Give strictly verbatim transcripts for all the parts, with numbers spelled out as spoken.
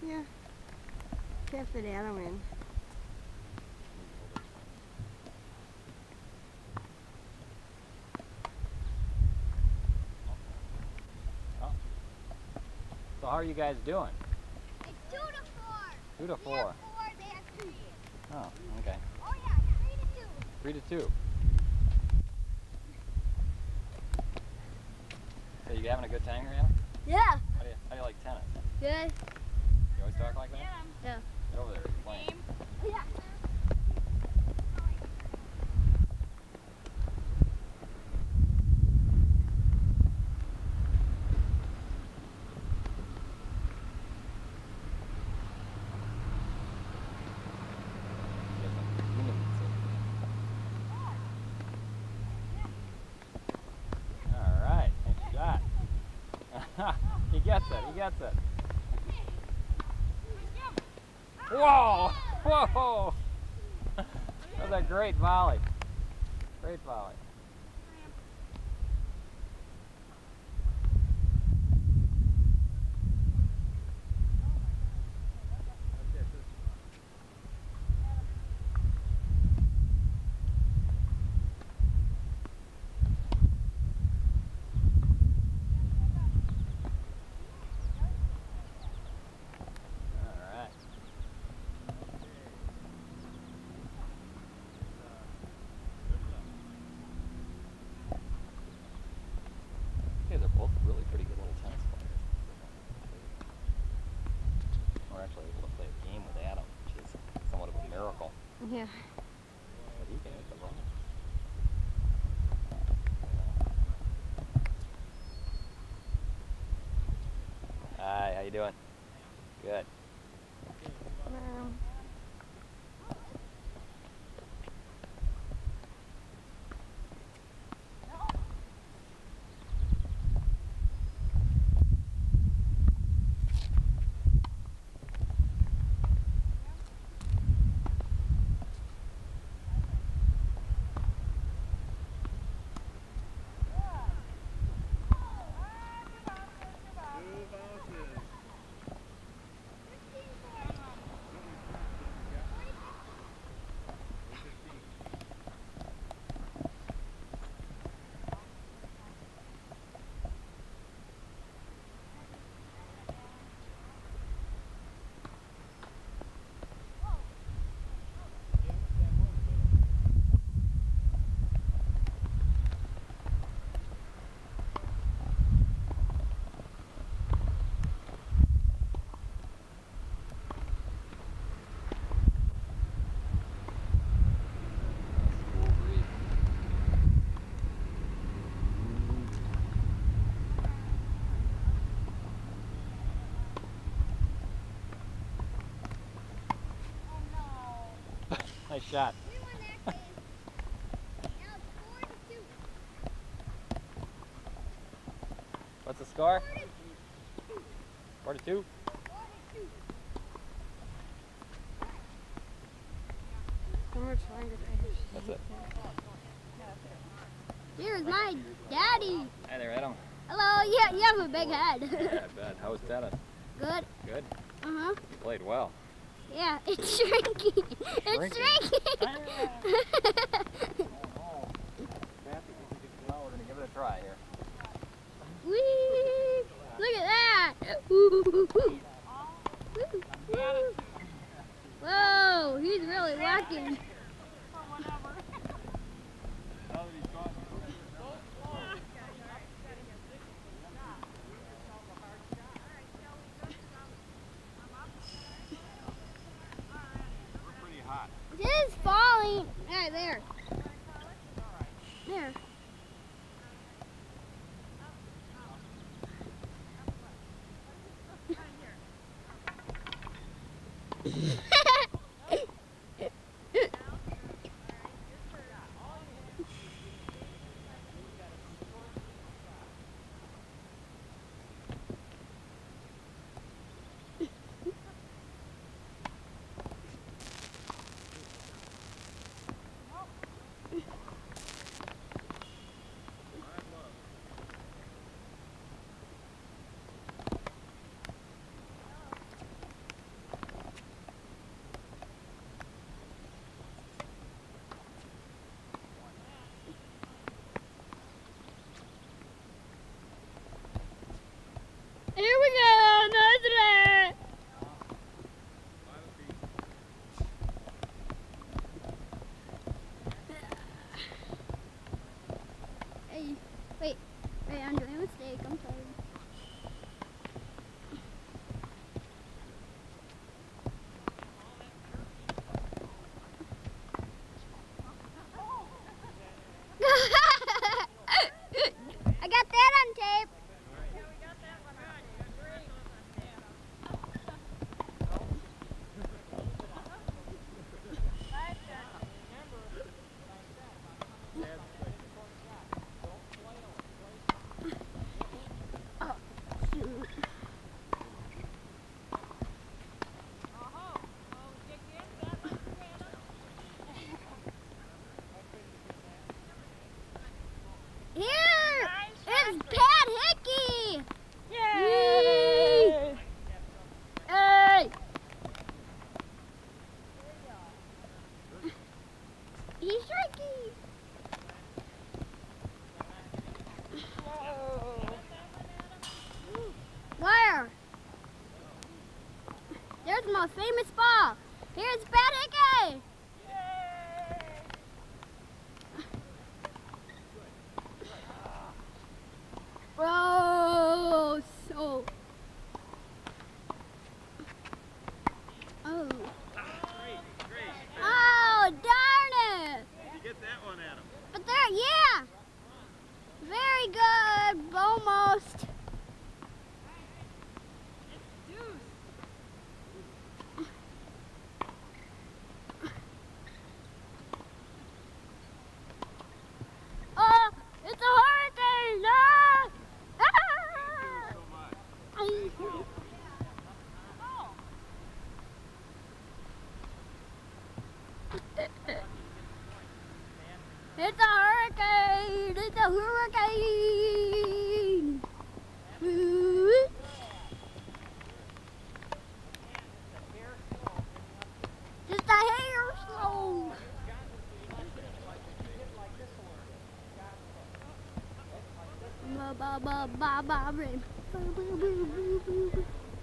Yeah. Can't fit Adam in. Oh. So how are you guys doing? It's two to four. Two to We four. have four, they have three. Oh, okay. Oh yeah, three to two. Three to two. So you having a good time here, Anna? Yeah. How do you, how do you like tennis? Good. You always talk like that? Yeah. Get over there. You're playing. Yeah. Get some demons in. All right. Nice shot. He gets it. He gets it. Whoa! Whoa! That was a great volley. Great volley. They're both really pretty good little tennis players. We're actually able to play a game with Adam, which is somewhat of a miracle. Yeah. But he can hit the ball. Hi, how you doing? Good. Um, Nice shot. We won that game. Now it's four to two. What's the score? Four to two. Four to two. Four to two. we're trying to finish. That's it. Here's my daddy. Hi there, Adam. Hello. Yeah, you have a big head. Yeah, I bet. How was tennis? Good. Good. Uh huh. You played well. Yeah, it's shrinking. It's Shrinking. shrinking. Oh, well, we're gonna give it a try here. Whee! Look at that. Woo. Whoa, he's really walking. It is falling. Right there. There. Here we go, another. Hey, wait, wait, I'm doing a mistake, I'm sorry. I got that on tape. Oh, shoot. Here is Pat Hickey. Yay! Hey! He's tricky. Where? There's the most famous ball. Here's Pat Hickey. Bro, so. Oh. Oh, darn it. You get that one, Adam. But there, yeah. Very good, almost. Oh, it's a hurricane! Ah! Ah! So much. I- It's a hurricane! It's a hurricane! Ooh. Just a hair slow! Ba ba ba ba ba rain. Ba, ba, ba, ba, ba.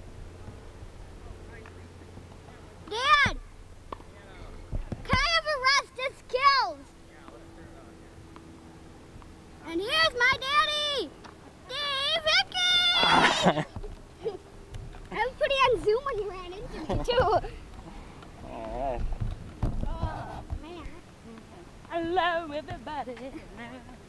Dad! Can I have a rest of skills? And here's my daddy! Dave Hickey! I was putting on Zoom when you ran into me too. Alright. Oh man. Hello, everybody.